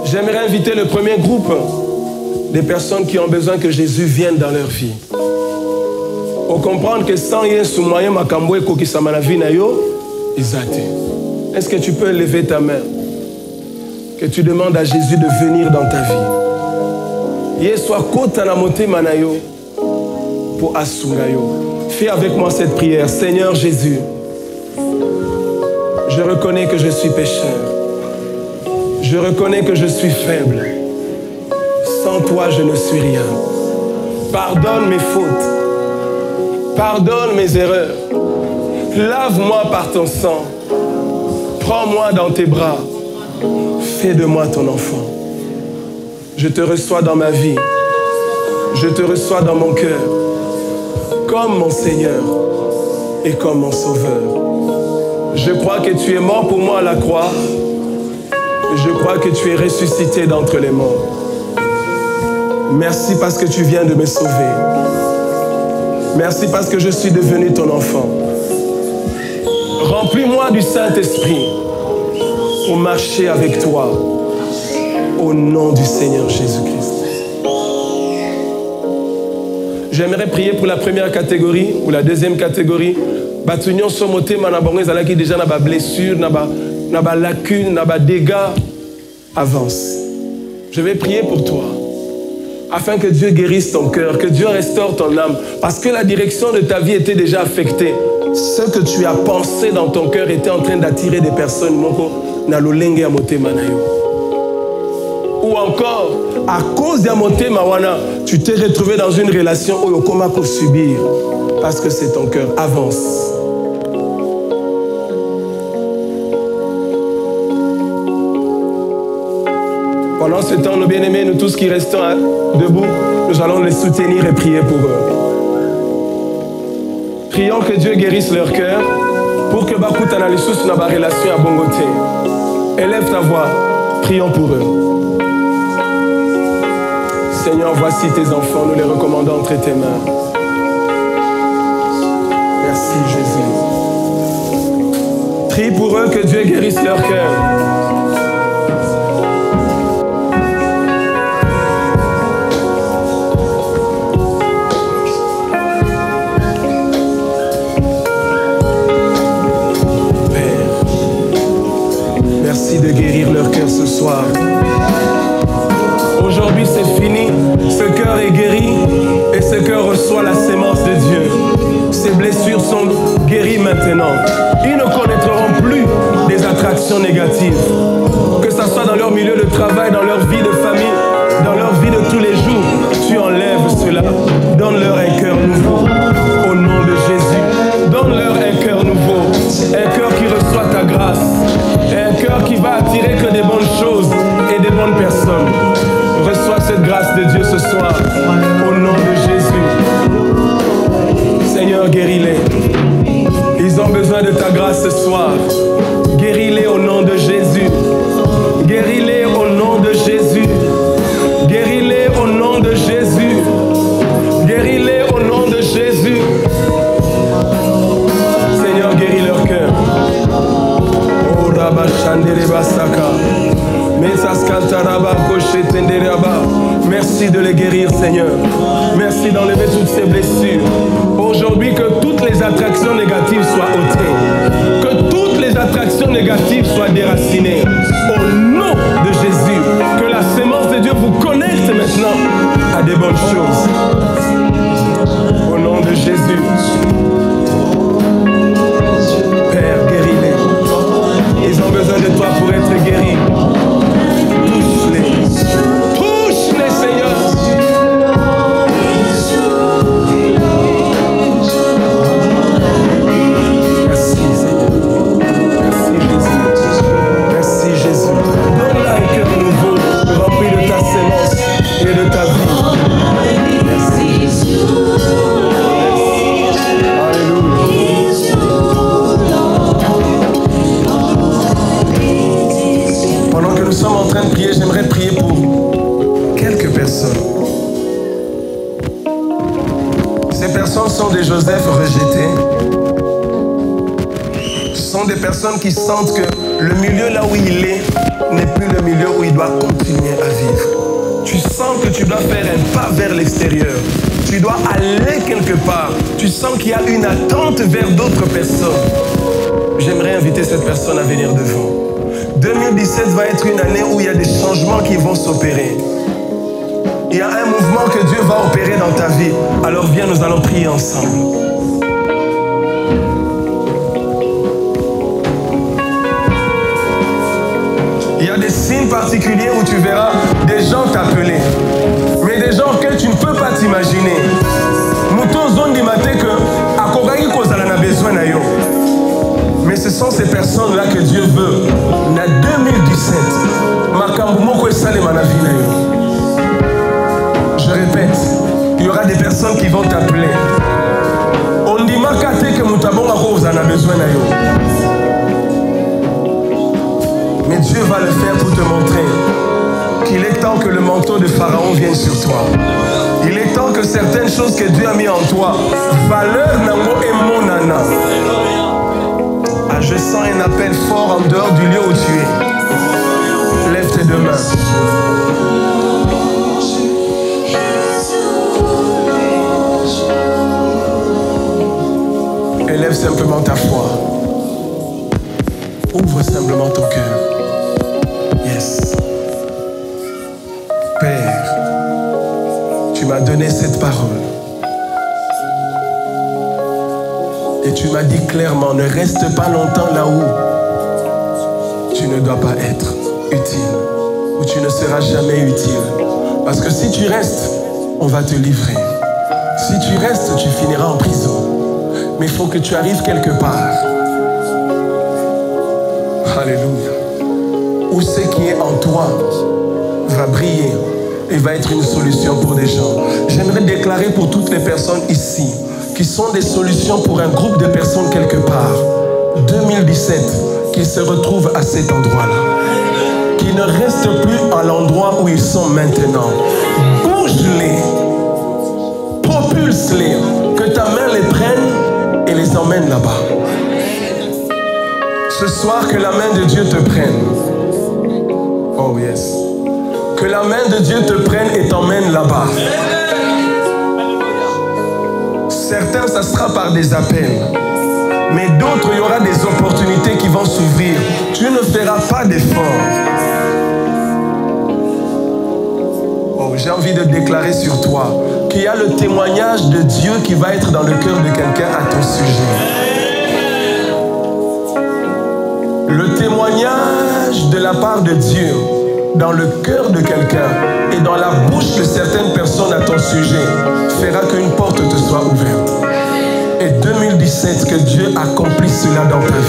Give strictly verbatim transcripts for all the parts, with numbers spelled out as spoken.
J'aimerais inviter le premier groupe des personnes qui ont besoin que Jésus vienne dans leur vie. Pour comprendre que sans y sous moyen makambo eko ki samana vie na yo, izate. Est-ce que tu peux lever ta main? Que tu demandes à Jésus de venir dans ta vie. Ye soit kota na motema na yo pour asunga yo. Fais avec moi cette prière. Seigneur Jésus, je reconnais que je suis pécheur. Je reconnais que je suis faible. Sans toi, je ne suis rien. Pardonne mes fautes. Pardonne mes erreurs. Lave-moi par ton sang. Prends-moi dans tes bras. Fais de moi ton enfant. Je te reçois dans ma vie. Je te reçois dans mon cœur. Comme mon Seigneur et comme mon Sauveur. Je crois que tu es mort pour moi à la croix. Je crois que tu es ressuscité d'entre les morts. Merci parce que tu viens de me sauver. Merci parce que je suis devenu ton enfant. Remplis-moi du Saint-Esprit pour marcher avec toi au nom du Seigneur Jésus-Christ. J'aimerais prier pour la première catégorie ou la deuxième catégorie. Batunion somote manabongé zalaki déjà na ba blessure, na ba na ba lacune, na ba dégâts. Avance. Je vais prier pour toi afin que Dieu guérisse ton cœur, que Dieu restaure ton âme, parce que la direction de ta vie était déjà affectée. Ce que tu as pensé dans ton cœur était en train d'attirer des personnes. Ou encore, à cause d'Amote Mawana, tu t'es retrouvé dans une relation où il y a pour subir, parce que c'est ton cœur. Avance. Pendant ce temps, nos bien-aimés, nous tous qui restons debout, nous allons les soutenir et prier pour eux. Prions que Dieu guérisse leur cœur pour que Bakuta na lissus na ba relation à Bongote. Élève ta voix, prions pour eux. Seigneur, voici tes enfants, nous les recommandons entre tes mains. Merci Jésus. Prie pour eux que Dieu guérisse leur cœur. De guérir leur cœur ce soir. Aujourd'hui c'est fini, ce cœur est guéri et ce cœur reçoit la sémence de Dieu. Ces blessures sont guéries maintenant. Ils ne connaîtront plus des attractions négatives. Que ce soit dans leur milieu de travail, dans leur vie de famille, dans leur vie de tous les jours. Tu enlèves cela. Donne-leur un cœur nouveau. Au nom de Jésus. Donne-leur un cœur nouveau. Un cœur qui reçoit ta grâce. Un cœur qui va attirer que des bonnes choses et des bonnes personnes. Reçois cette grâce de Dieu ce soir. Au nom de Jésus. Seigneur, guéris-les. Ils ont besoin de ta grâce ce soir. Guéris-les au nom de Jésus. Guéris-les au nom de Jésus. Guéris-les au nom de Jésus. Guéris-les au nom de Jésus. Seigneur, guéris leur cœur. Oh, Rabba Chandere Basaka. Merci de les guérir, Seigneur. Merci d'enlever toutes ces blessures. Aujourd'hui, que toutes les attractions négatives soient ôtées. Que toutes les attractions négatives soient déracinées. Au nom de Jésus, que la sémence de Dieu vous connecte maintenant à des bonnes choses. Au nom de Jésus. Père, guéris-les. Ils ont besoin de toi pour être guéris. Touche-les. Touche-les, Seigneur. Merci, Seigneur. Merci, Jésus. Merci, Jésus. Donne-la un cœur nouveau, rempli de ta sémence et de ta vie. Merci. Pendant que nous sommes en train de prier, j'aimerais prier pour quelques personnes. Ces personnes sont des Joseph rejetés. Ce sont des personnes qui sentent que le milieu là où il est n'est plus le milieu où il doit continuer que tu dois faire un pas vers l'extérieur. Tu dois aller quelque part. Tu sens qu'il y a une attente vers d'autres personnes. J'aimerais inviter cette personne à venir devant. deux mille dix-sept va être une année où il y a des changements qui vont s'opérer. Il y a un mouvement que Dieu va opérer dans ta vie. Alors viens, nous allons prier ensemble. Il y a des signes particuliers où tu verras des gens t'appeler. Mais des gens que tu ne peux pas t'imaginer. Mais ce sont ces personnes-là que Dieu veut. En deux mille dix-sept, je répète, il y aura des personnes qui vont t'appeler. On dit que a besoin. Mais Dieu va le faire pour te montrer qu'il est temps que le manteau de Pharaon vienne sur toi. Il est temps que certaines choses que Dieu a mis en toi, valeur nango et monana. Ah, je sens un appel fort en dehors du lieu où tu es. Lève tes deux mains. Élève simplement ta foi. Ouvre simplement ton cœur. Yes. Père, tu m'as donné cette parole. Et tu m'as dit clairement, ne reste pas longtemps là où tu ne dois pas être utile. Où tu ne seras jamais utile. Parce que si tu restes, on va te livrer. Si tu restes, tu finiras en prison. Mais il faut que tu arrives quelque part. Alléluia. Où ce qui est en toi va briller et va être une solution pour des gens. J'aimerais déclarer pour toutes les personnes ici qui sont des solutions pour un groupe de personnes quelque part. deux mille dix-sept, qu'ils se retrouvent à cet endroit-là. Qu'ils ne restent plus à l'endroit où ils sont maintenant. Bouge-les. Propulse-les. Que ta main les prenne et les emmène là-bas. Ce soir, que la main de Dieu te prenne. Oh yes. Que la main de Dieu te prenne et t'emmène là-bas. Certains, ça sera par des appels. Mais d'autres, il y aura des opportunités qui vont s'ouvrir. Tu ne feras pas d'effort. Oh, j'ai envie de déclarer sur toi qu'il y a le témoignage de Dieu qui va être dans le cœur de quelqu'un à ton sujet. Le témoignage de la part de Dieu dans le cœur de quelqu'un et dans la bouche de certaines personnes à ton sujet fera qu'une porte te soit ouverte. Et deux mille dix-sept, que Dieu accomplisse cela dans ta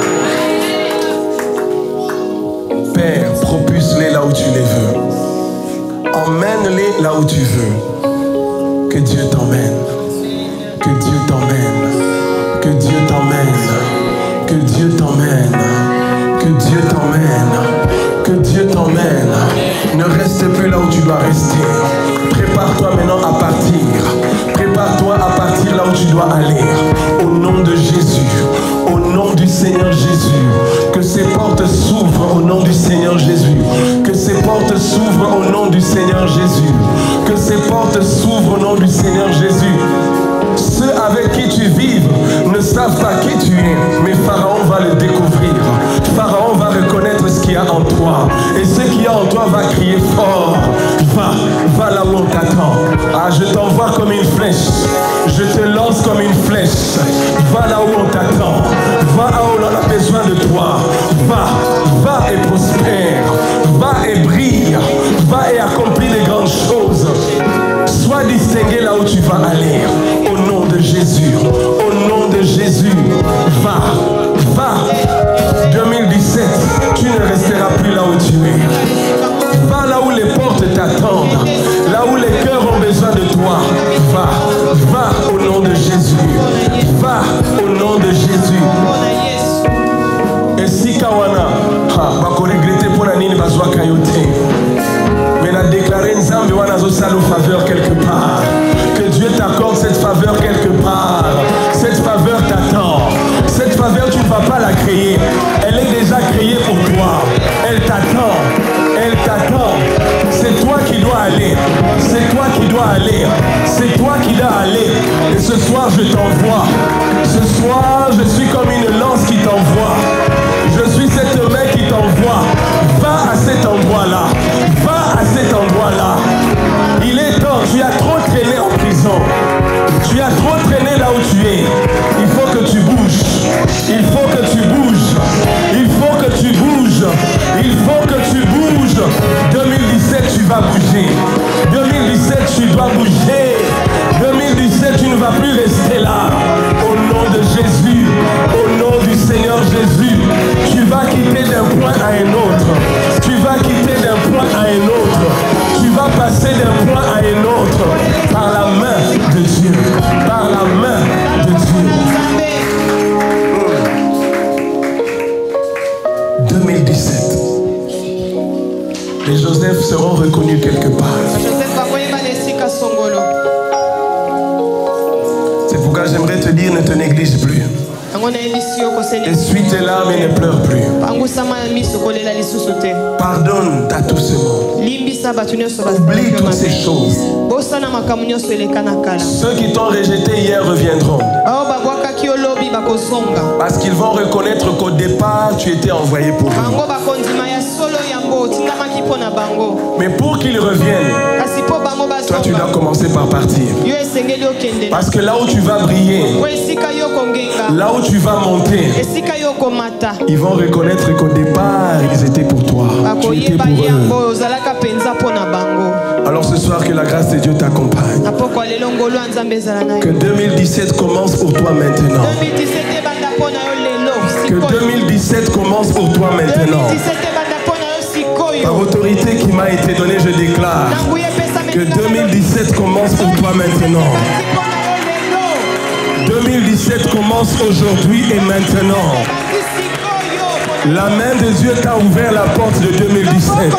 vie. Père, propulse-les là où tu les veux. Emmène-les là où tu veux. Que Dieu t'emmène. Que Dieu t'emmène. Que Dieu t'emmène. Que Dieu t'emmène. Que Dieu t'emmène. Que Dieu t'emmène. Ne reste plus là où tu dois rester. Prépare-toi maintenant à partir. Prépare-toi à partir là où tu dois aller. Au nom de Jésus. Au nom du Seigneur Jésus. Que ces portes s'ouvrent au nom du Seigneur Jésus. Que ces portes s'ouvrent au nom du Seigneur Jésus. Que ces portes s'ouvrent au nom du Seigneur Jésus. Ceux avec qui tu vives ne savent pas qui tu es, mais Pharaon va le découvrir. Pharaon va reconnaître ce qu'il y a en toi. Et ce qu'il y a en toi va crier fort. Va, va là où on t'attend. Ah, je t'envoie comme une flèche. Je te lance comme une flèche. Va là où on t'attend. Va là où on a besoin de toi. Va, va et prospère. Va et brille. Va et accomplis des grandes choses. Sois distingué là où tu vas aller. Au nom de Jésus. Au nom de Jésus. Va. Va. deux mille dix-sept. Tu ne resteras plus là où tu es. Va là où les portes t'attendent. Là où les cœurs ont besoin de toi. Va. Va au nom de Jésus. Va au nom de Jésus. Et si Kawana, va regretter pour la nini bazwa kayote. Mais la déclarer Nzambe wana zo salo faveur quelque part. Que Dieu t'accorde cette faveur quelque part. Cette faveur t'attend. Cette faveur, tu ne vas pas la créer. Elle est déjà créée pour toi. Elle t'attend. Les Joseph seront reconnus quelque part. C'est pourquoi j'aimerais te dire, ne te néglige plus. Essuie tes larmes et ne pleure plus. Pardonne ta tout ce monde. Oublie toutes ces choses. Ceux qui t'ont rejeté hier reviendront. Parce qu'ils vont reconnaître qu'au départ, tu étais envoyé pour eux. Mais pour qu'ils reviennent, toi tu dois commencer par partir. Parce que là où tu vas briller, là où tu vas monter, ils vont reconnaître qu'au départ, ils étaient pour toi. Tu étais pour eux. Alors ce soir, que la grâce de Dieu t'accompagne. Que deux mille dix-sept commence pour toi maintenant. Que deux mille dix-sept commence pour toi maintenant. Par autorité qui m'a été donnée, je déclare que deux mille dix-sept commence pour toi maintenant. deux mille dix-sept commence aujourd'hui et maintenant. La main de Dieu t'a ouvert la porte de deux mille dix-sept.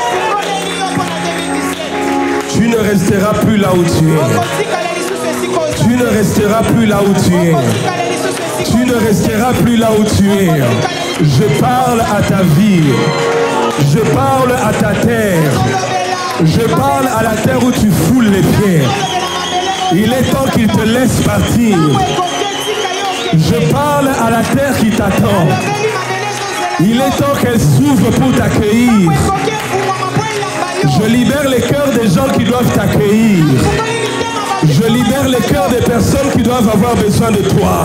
Tu ne resteras plus là où tu es. Tu ne resteras plus là où tu es. Tu ne resteras plus là où tu es. Je parle à ta vie. Je parle à ta terre. Je parle à la terre où tu foules les pieds. Il est temps qu'il te laisse partir. Je parle à la terre qui t'attend. Il est temps qu'elle s'ouvre pour t'accueillir. Je libère les cœurs des gens qui doivent t'accueillir. Je libère les cœurs des personnes qui doivent avoir besoin de toi.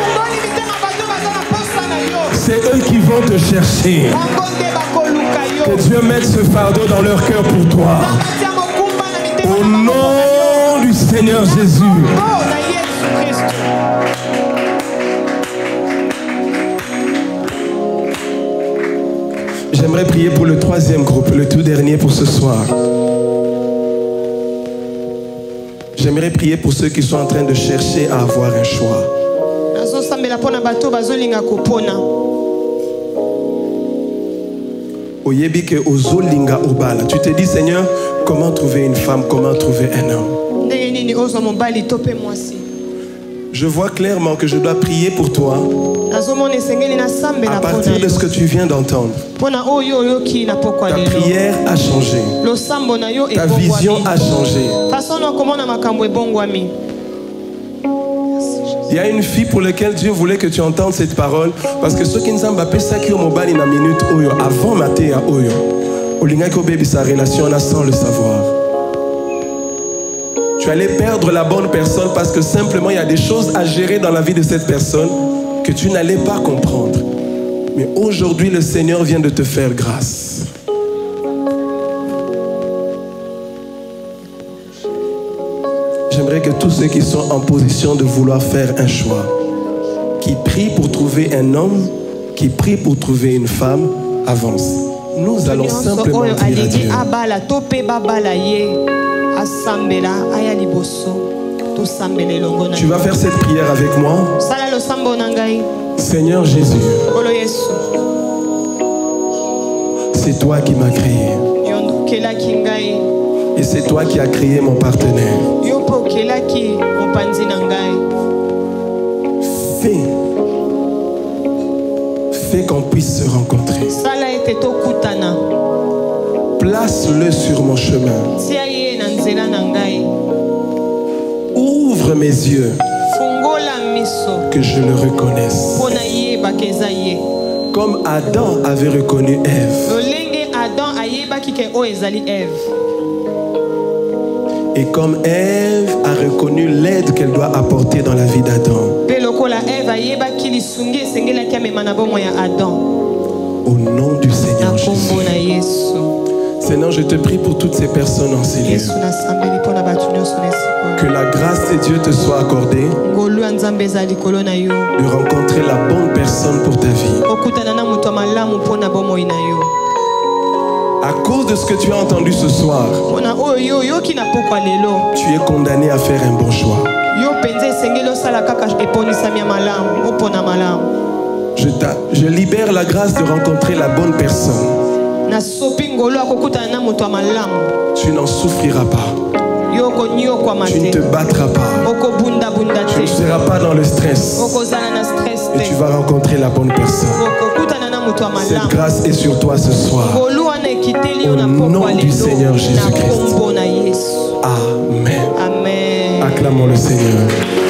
C'est eux qui vont te chercher. Que Dieu mette ce fardeau dans leur cœur pour toi. Au nom du Seigneur Jésus. J'aimerais prier pour le troisième groupe, le tout dernier pour ce soir. J'aimerais prier pour ceux qui sont en train de chercher à avoir un choix. Tu te dis, Seigneur, comment trouver une femme, comment trouver un homme? Je vois clairement que je dois prier pour toi à partir de ce que tu viens d'entendre. Ta prière a changé. Ta vision a changé. Il y a une fille pour laquelle Dieu voulait que tu entendes cette parole. Parce que ceux qui ne savent pas ça qui ont mobile une minute avant maté à oyo. Olinga ko baby sa relation là sans le savoir. Tu allais perdre la bonne personne parce que simplement il y a des choses à gérer dans la vie de cette personne que tu n'allais pas comprendre. Mais aujourd'hui, le Seigneur vient de te faire grâce. J'aimerais que tous ceux qui sont en position de vouloir faire un choix, qui prient pour trouver un homme, qui prient pour trouver une femme, avancent. Nous allons simplement dire à Dieu. Tu vas faire cette prière avec moi. Seigneur Jésus, c'est toi qui m'as créé. Et c'est toi qui as créé mon partenaire. Fais, fais qu'on puisse se rencontrer. Place-le sur mon chemin. Ouvre mes yeux, que je le reconnaisse. Comme Adam avait reconnu Ève. Et comme Ève a reconnu l'aide qu'elle doit apporter dans la vie d'Adam. Au nom du Seigneur Jésus. Seigneur, je te prie pour toutes ces personnes en ces lieux. Que la grâce de Dieu te soit accordée de rencontrer la bonne personne pour ta vie. À cause de ce que tu as entendu ce soir, tu es condamné à faire un bon choix. Je, je libère la grâce de rencontrer la bonne personne. Tu n'en souffriras pas. Tu ne te battras pas. Tu ne seras pas dans le stress. Et tu vas rencontrer la bonne personne. Cette grâce est sur toi ce soir. Au nom du Seigneur Jésus-Christ. Amen. Amen. Acclamons le Seigneur.